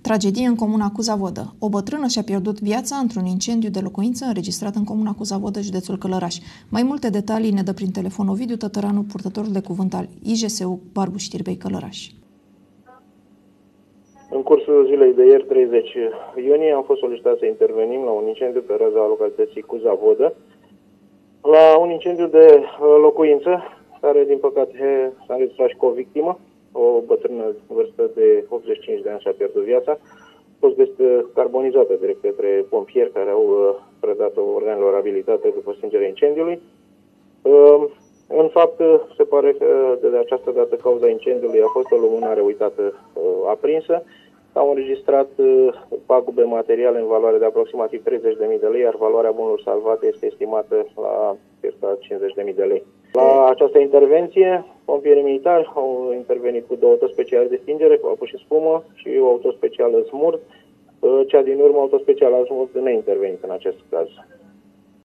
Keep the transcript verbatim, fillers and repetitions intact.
Tragedie în comuna Cuzavodă. O bătrână și-a pierdut viața într-un incendiu de locuință înregistrat în comuna Cuzavodă, județul Călăraș. Mai multe detalii ne dă prin telefon Ovidiu Tătăranu, purtătorul de cuvânt al I J S U Barbu Știrbei Călăraș. În cursul zilei de ieri, treizeci iunie, am fost solicitat să intervenim la un incendiu pe raza localității Cuzavodă, la un incendiu de locuință, care, din păcate, s-a înregistrat și cu o victimă. O bătrână în vârstă de optzeci și cinci de ani și-a pierdut viața. A fost găsită carbonizată direct către pompieri care au predat-o organelor abilitate după stingerea incendiului. În fapt, se pare că de această dată cauza incendiului a fost o lumânare uitată aprinsă. S-au înregistrat pagube materiale în valoare de aproximativ treizeci de mii de lei, iar valoarea bunurilor salvate este estimată la circa cincizeci de mii de lei. La această intervenție, pompierii militari au intervenit cu două autospeciale de stingere, cu apă și spumă, și o autospecială smurt. Cea din urmă, autospecială smurt, neintervenit în acest caz.